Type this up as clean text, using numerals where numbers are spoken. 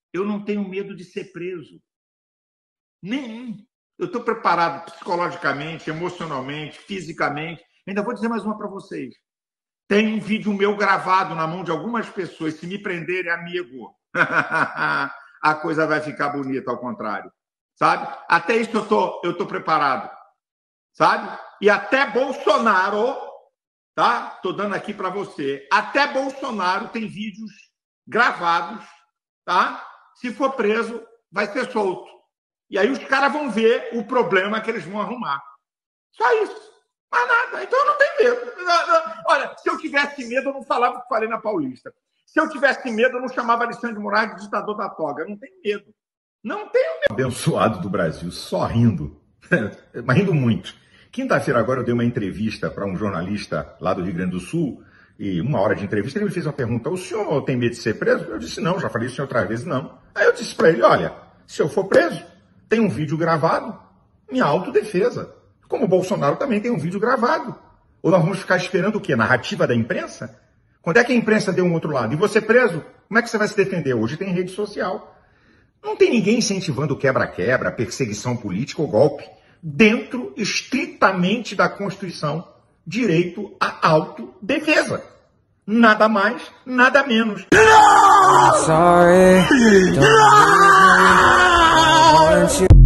Eu não tenho medo de ser preso. Nenhum. Eu estou preparado psicologicamente, emocionalmente, fisicamente. Ainda vou dizer mais uma para vocês. Tem um vídeo meu gravado na mão de algumas pessoas. Se me prenderem, amigo, a coisa vai ficar bonita, ao contrário. Sabe? Até isso eu tô preparado. Sabe? E até Bolsonaro, tá? Tô dando aqui para você. Até Bolsonaro tem vídeos gravados, tá? Se for preso, vai ser solto. E aí os caras vão ver o problema que eles vão arrumar. Só isso. Mais nada. Então eu não tenho medo. Olha, se eu tivesse medo, eu não falava o que falei na Paulista. Se eu tivesse medo, eu não chamava Alexandre de Moraes de ditador da toga. Eu não tenho medo. Não tenho medo. Abençoado do Brasil, só rindo. Mas rindo muito. Quinta-feira agora eu dei uma entrevista para um jornalista lá do Rio Grande do Sul, e 1 hora de entrevista ele me fez uma pergunta: o senhor tem medo de ser preso? Eu disse não, já falei isso outras vezes, não. Aí eu disse para ele: olha, se eu for preso, tem um vídeo gravado, minha autodefesa. Como o Bolsonaro também tem um vídeo gravado. Ou nós vamos ficar esperando o quê? Narrativa da imprensa? Quando é que a imprensa deu um outro lado? E você preso? Como é que você vai se defender? Hoje tem rede social. Não tem ninguém incentivando quebra-quebra, perseguição política ou golpe. Dentro, estritamente, da Constituição, direito à autodefesa. Nada mais, nada menos. I'm sorry, don't